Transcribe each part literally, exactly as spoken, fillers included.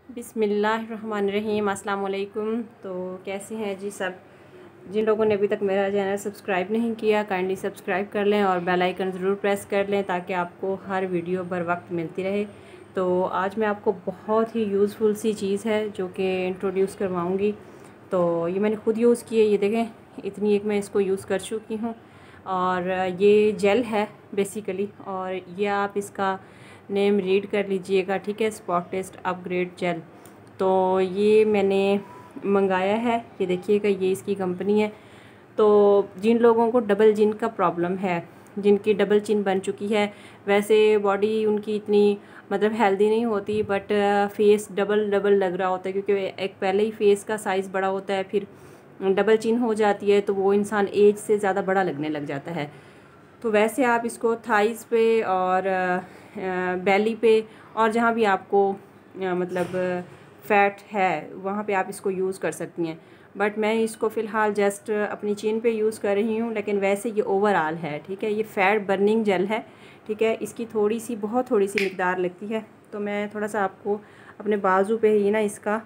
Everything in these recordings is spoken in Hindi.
बिस्मिल्लाहिर्रहमानिर्रहीम, अस्सलाम वालेकुम। तो कैसे हैं जी सब? जिन लोगों ने अभी तक मेरा चैनल सब्सक्राइब नहीं किया काइंडली सब्सक्राइब कर लें और बेल आइकन ज़रूर प्रेस कर लें ताकि आपको हर वीडियो बर वक्त मिलती रहे। तो आज मैं आपको बहुत ही यूज़फुल सी चीज़ है जो कि इंट्रोड्यूस करवाऊँगी। तो ये मैंने ख़ुद यूज़ की है, ये देखें इतनी एक मैं इसको यूज़ कर चुकी हूँ। और ये जेल है बेसिकली, और ये आप इसका नेम रीड कर लीजिएगा, ठीक है। Spot test upgrade gel. तो ये मैंने मंगाया है, ये देखिएगा, ये इसकी कंपनी है। तो जिन लोगों को डबल चिन का प्रॉब्लम है, जिनकी डबल चिन बन चुकी है, वैसे बॉडी उनकी इतनी मतलब हेल्दी नहीं होती, बट फेस डबल डबल लग रहा होता है क्योंकि एक पहले ही फेस का साइज़ बड़ा होता है, फिर डबल चिन हो जाती है तो वो इंसान एज से ज़्यादा बड़ा लगने लग जाता है। तो वैसे आप इसको थाइज़ पे और बेली पे और जहाँ भी आपको मतलब फ़ैट है वहाँ पे आप इसको यूज़ कर सकती हैं। बट मैं इसको फ़िलहाल जस्ट अपनी चिन पे यूज़ कर रही हूँ, लेकिन वैसे ये ओवरऑल है, ठीक है। ये फ़ैट बर्निंग जेल है, ठीक है। इसकी थोड़ी सी बहुत थोड़ी सी मिकदार लगती है। तो मैं थोड़ा सा आपको अपने बाजू पे ही ना इसका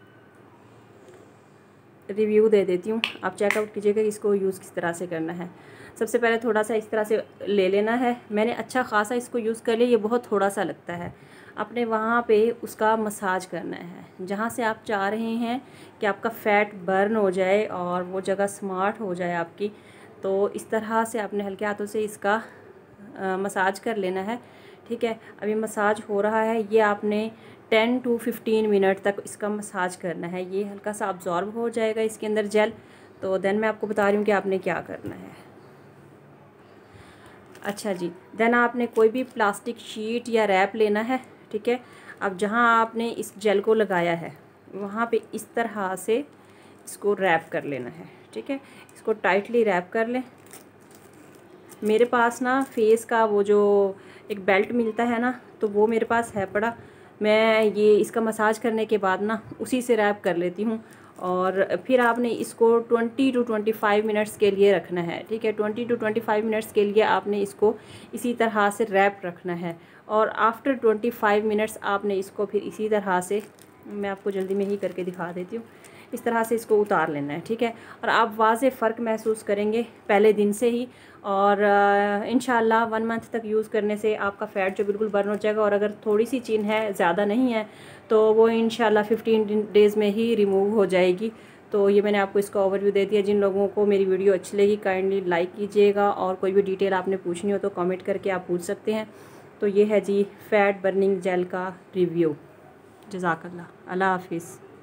रिव्यू दे देती हूँ, आप चेकआउट कीजिएगा कि इसको यूज़ किस तरह से करना है। सबसे पहले थोड़ा सा इस तरह से ले लेना है। मैंने अच्छा खासा इसको यूज़ कर लिया, ये बहुत थोड़ा सा लगता है। अपने वहाँ पे उसका मसाज करना है जहाँ से आप चाह रहे हैं कि आपका फ़ैट बर्न हो जाए और वो जगह स्मार्ट हो जाए आपकी। तो इस तरह से अपने हल्के हाथों से इसका आ, मसाज कर लेना है, ठीक है। अभी मसाज हो रहा है, ये आपने टेन टू फिफ्टीन मिनट तक इसका मसाज करना है। ये हल्का सा अब्जॉर्ब हो जाएगा इसके अंदर जेल। तो देन मैं आपको बता रही हूँ कि आपने क्या करना है। अच्छा जी, देन आपने कोई भी प्लास्टिक शीट या रैप लेना है, ठीक है। अब जहाँ आपने इस जेल को लगाया है वहाँ पे इस तरह से इसको रैप कर लेना है, ठीक है। इसको टाइटली रैप कर लें। मेरे पास ना फेस का वो जो एक बेल्ट मिलता है ना, तो वो मेरे पास है पड़ा। मैं ये इसका मसाज करने के बाद ना उसी से रैप कर लेती हूँ। और फिर आपने इसको twenty two twenty five minutes के लिए रखना है, ठीक है। Twenty two twenty five minutes के लिए आपने इसको इसी तरह से रैप रखना है। और आफ्टर ट्वेंटी फाइव मिनट्स आपने इसको फिर इसी तरह से, मैं आपको जल्दी में ही करके दिखा देती हूँ, इस तरह से इसको उतार लेना है, ठीक है। और आप वाज़े फ़र्क महसूस करेंगे पहले दिन से ही। और इंशाल्लाह वन मंथ तक यूज़ करने से आपका फ़ैट जो बिल्कुल बर्न हो जाएगा। और अगर थोड़ी सी चिन है, ज़्यादा नहीं है, तो वो इंशाल्लाह फिफ्टीन डेज़ में ही रिमूव हो जाएगी। तो ये मैंने आपको इसका ओवरव्यू दे दिया। जिन लोगों को मेरी वीडियो अच्छी लगी काइंडली लाइक कीजिएगा, और कोई भी डिटेल आपने पूछनी हो तो कमेंट करके आप पूछ सकते हैं। तो ये है जी फ़ैट बर्निंग जेल का रिव्यू। जज़ाकल्लाह, अल्लाह हाफ़िज़।